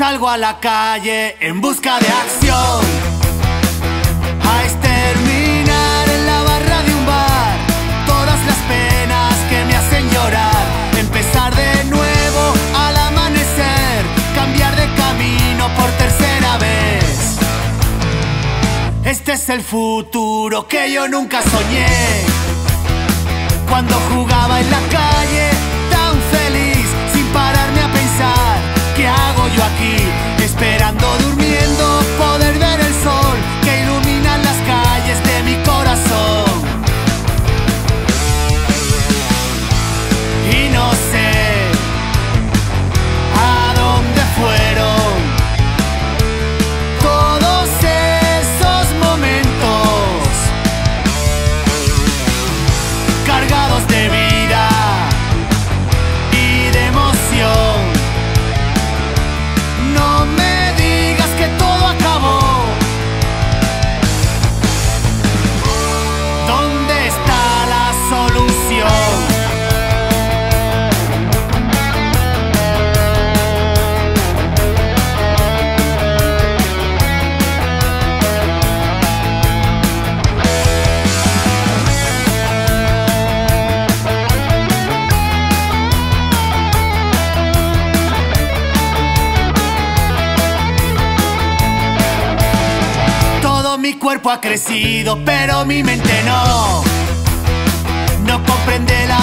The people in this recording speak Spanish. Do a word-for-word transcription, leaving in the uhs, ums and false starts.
salgo a la calle en busca de acción, a exterminar en la barra de un bar todas las penas que me hacen llorar, empezar de nuevo al amanecer, cambiar de camino por tercera vez. Este es el futuro que yo nunca soñé, cuando jugaba en la calle tan feliz, sin pararme a pensar ¿qué hago yo aquí? Esperando, durmiendo, poder ver el sol que ilumina las calles de mi corazón. Y no sé a dónde fueron todos esos momentos cargados de vida y de emoción. No me digas que todo acabó. ¿Dónde está la solución? Mi cuerpo ha crecido, pero mi mente no. No comprende la